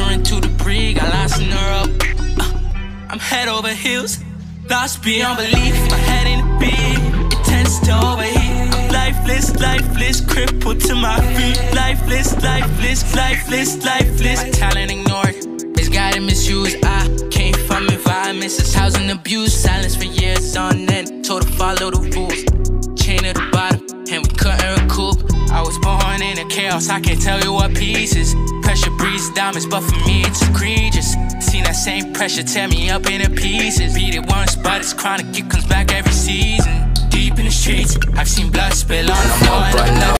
soaring to the brig, I lost in her up. I'm head over heels, lost beyond belief. My head in the beat, it tends to overheat. I'm lifeless, lifeless, crippled to my feet. Lifeless, lifeless, lifeless, lifeless. My talent ignored, misguided, misused. I came from environments that's housing abuse. Silence for years on end, told to follow the rules. Chain at the bottom, and we couldn't recoup. I was born in a chaos, I can't tell you what pieces. Pressure breeds diamonds, but for me it's egregious. Seen that same pressure tear me up into pieces. Beat it once, but it's chronic, it comes back every season. Deep in the streets, I've seen blood spill on the floor.